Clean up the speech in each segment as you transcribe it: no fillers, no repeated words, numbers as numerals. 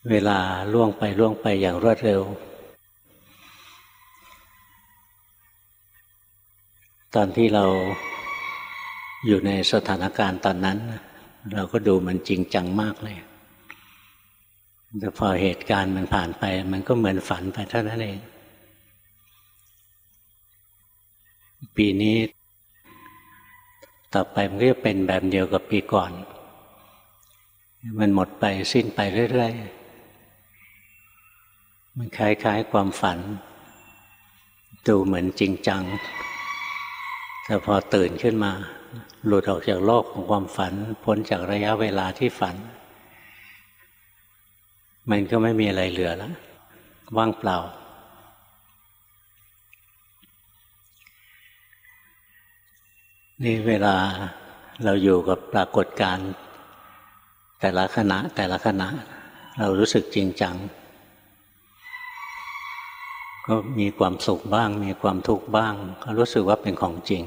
เวลาล่วงไปอย่างรวดเร็วตอนที่เราอยู่ในสถานการณ์ตอนนั้นเราก็ดูมันจริงจังมากเลยแต่พอเหตุการณ์มันผ่านไปมันก็เหมือนฝันไปเท่านั้นเองปีนี้ต่อไปมันก็จะเป็นแบบเดียวกับปีก่อนมันหมดไปสิ้นไปเรื่อยๆมันคล้ายๆความฝันดูเหมือนจริงจังแต่พอตื่นขึ้นมาหลุดออกจากโลกของความฝันพ้นจากระยะเวลาที่ฝันมันก็ไม่มีอะไรเหลือแล้วว่างเปล่านี่เวลาเราอยู่กับปรากฏการณ์แต่ละขณะเรารู้สึกจริงจังก็มีความสุขบ้างมีความทุกข์บ้างก็รู้สึกว่าเป็นของจริง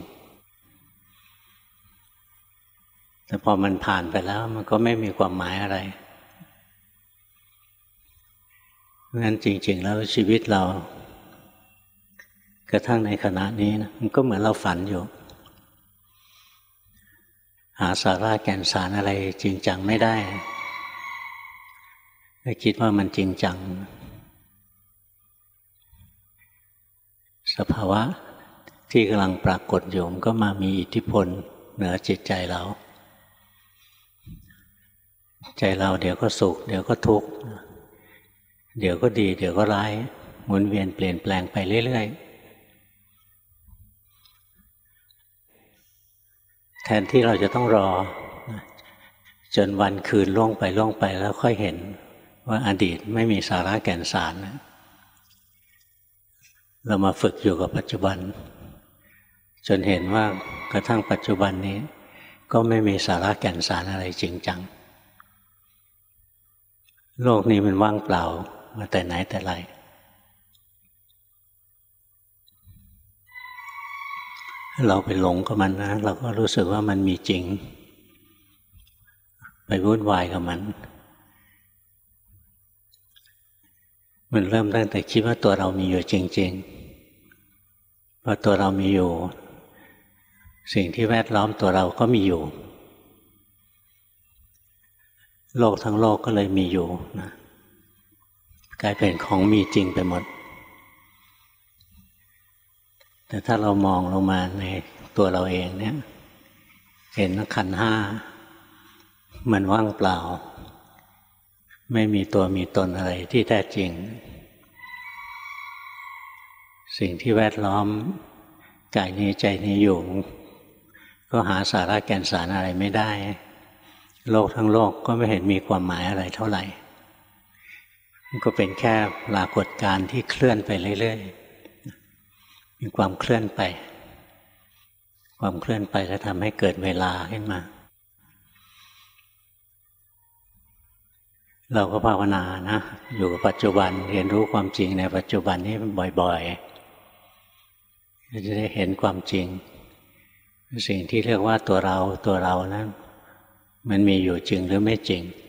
แต่พอมันผ่านไปแล้วมันก็ไม่มีความหมายอะไรเพราะฉะนั้นจริงๆแล้วชีวิตเรากระทั่งในขณะนี้นะมันก็เหมือนเราฝันอยู่หาสาระแก่นสารอะไรจริงจังไม่ได้ก็คิดว่ามันจริงจังสภาวะที่กำลังปรากฏอยู่มันก็มามีอิทธิพลเหนือจิตใจเราใจเราเดี๋ยวก็สุขเดี๋ยวก็ทุกข์เดี๋ยวก็ดีเดี๋ยวก็ร้ายหมุนเวียนเปลี่ยนแปลงไปเรื่อยๆแทนที่เราจะต้องรอจนวันคืนล่วงไปแล้วค่อยเห็นว่าอดีตไม่มีสาระแก่นสารเรามาฝึกอยู่กับปัจจุบันจนเห็นว่ากระทั่งปัจจุบันนี้ก็ไม่มีสาระแก่นสารอะไรจริงจังโลกนี้มันว่างเปล่ามาแต่ไหนแต่ไรเราไปหลงกับมันนะเราก็รู้สึกว่ามันมีจริงไปวุ่นวายกับมันเริ่มตั้งแต่คิดว่าตัวเรามีอยู่จริงๆพอตัวเรามีอยู่สิ่งที่แวดล้อมตัวเราก็มีอยู่โลกทั้งโลกก็เลยมีอยู่นะกลายเป็นของมีจริงไปหมดแต่ถ้าเรามองลงมาในตัวเราเองเนี่ยเห็นขันธ์ห้ามันว่างเปล่าไม่มีตัวมีตนอะไรที่แท้จริงสิ่งที่แวดล้อมกายนี้ใจนี้อยู่ก็หาสาระแก่นสารอะไรไม่ได้โลกทั้งโลกก็ไม่เห็นมีความหมายอะไรเท่าไหร่มันก็เป็นแค่ปรากฏการณ์ที่เคลื่อนไปเรื่อยๆมีความเคลื่อนไปความเคลื่อนไปก็ทำให้เกิดเวลาขึ้นมาเราก็ภาวนานะอยู่กับปัจจุบันเรียนรู้ความจริงในปัจจุบันนี้บ่อยๆจะได้เห็นความจริงสิ่งที่เรียกว่าตัวเรานั้นมันมีอยู่จริงหรือไม่จริง